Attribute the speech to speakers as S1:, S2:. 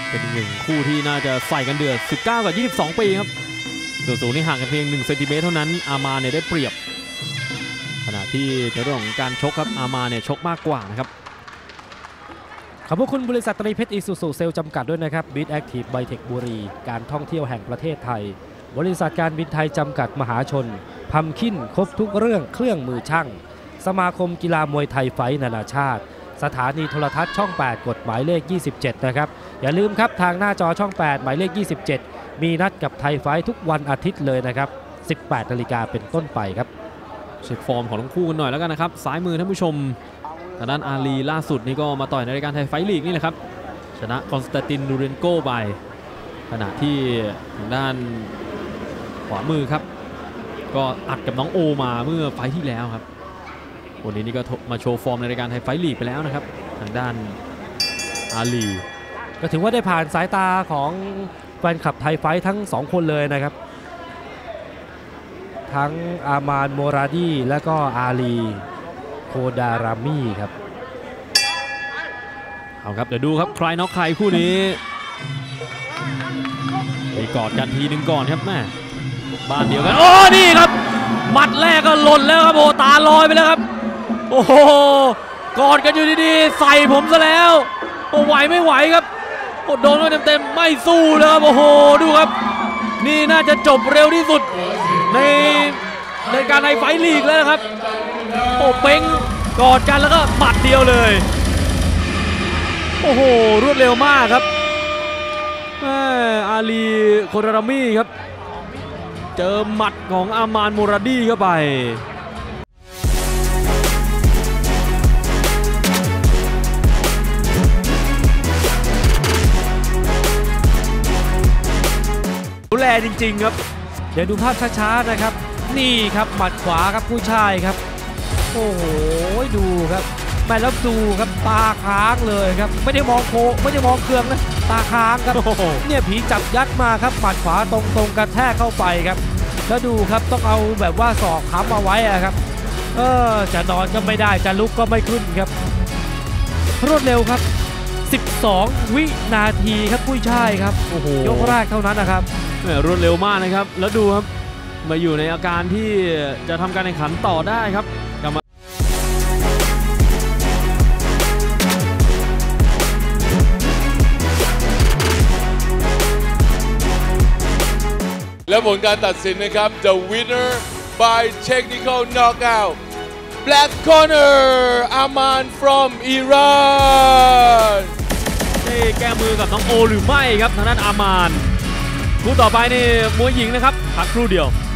S1: เป็นหนึ่งคู่ที่น่าจะใส่กันเดือด19กับ22ปีครับส่วนสูงนี่ห่างกันเพียง1 เซนติเมตรเท่านั้นอาร์มานเนี่ยได้เปรียบขณะที่ในเรื่องของการชกครับอาร์มานเนี่ยชกมากกว่านะครับ
S2: ขอบคุณบริษัทตรีเพชรอิซูซูเซลจำกัดด้วยนะครับบีทแอคทีฟไบเทคบุรีการท่องเที่ยวแห่งประเทศไทยบริษัทการบินไทยจำกัดมหาชนพัมคินครบทุกเรื่องเครื่องมือช่างสมาคมกีฬามวยไทยไฟท์นานาชาติสถานีโทรทัศน์ช่อง 8 กฎหมายเลข 27 นะครับอย่าลืมครับทางหน้าจอช่อง 8 หมายเลข 27 มีนัดกับไทยไฟท์ทุกวันอาทิตย์เลยนะครับ 18 นาฬิกาเป็นต้นไปครับ
S1: เช็คฟอร์มของทั้งคู่กันหน่อยแล้วกันนะครับซ้ายมือท่านผู้ชมทางด้านอาลีล่าสุดนี่ก็มาต่อยในรายการไทยไฟท์ลีกนี่แหละครับชนะคอนสแตนตินนูเรนโกไปขณะที่ทางด้านขวามือครับก็อัดกับน้องโอมาเมื่อไฟท์ที่แล้วครับวันนี้นี่ก็มาโชว์ฟอร์มในรายการไทยไฟท์ลีกไปแล้วนะครับทางด้านอาลี
S2: ก็ถือว่าได้ผ่านสายตาของแฟนคลับไทยไฟท์ทั้ง2คนเลยนะครับทั้งอามานโมราดีและก็อาลีโคดารามีครับ
S1: เอาครับเดี๋ยวดูครับใครน็อกใครคู่นี้มีกอดกันทีนึงก่อนครับแม่บ้านเดียวกันโอ้นี่ครับหมัดแรกก็หล่นแล้วครับโอ้ตาลอยไปแล้วครับโอ้โหกอดกันอยู่ดีๆใส่ผมซะแล้วโอ้ไหวไม่ไหวครับโอ้โดนเต็มๆไม่สู้เลยครับโอ้โหดูครับนี่น่าจะจบเร็วที่สุดในการไทยไฟท์ลีกแล้วนะครับโอ้เป้งกอดกันแล้วก็หมัดเดียวเลยโอ้โหรวดเร็วมากครับอาลีโคดารามีครับเจอหมัดของอามานโมราดีเข้าไปดูแลจริงๆครับ
S2: เดี๋ยวดูภาพช้าๆนะครับนี่ครับหมัดขวาครับผู้ชายครับโอ้โหดูครับไม่แล้วดูครับตาค้างเลยครับไม่ได้มองโคไม่ได้มองเครื่องนะตาค้างครับเนี่ยผีจับยัดมาครับหมัดขวาตรงกระแทกเข้าไปครับแล้วดูครับต้องเอาแบบว่าศอกค้ำเอาไว้ครับจะนอนก็ไม่ได้จะลุกก็ไม่ขึ้นครับรวดเร็วครับ12 วินาทีครับผู้ชายครับโอ้โหยกแรกเท่านั้นนะครับ
S1: รวดเร็วมากนะครับแล้วดูครับมาอยู่ในอาการที่จะทำการแข่งขันต่อได้ครับ
S3: และผลการตัดสินนะครับ The winner by technical knockout Black corner Aman from Iran
S1: ได้แก้มือกับน้องโอหรือไม่ครับทางด้านอามานคู่ต่อไปนี่มวยหญิงนะครับพักครู่เดียว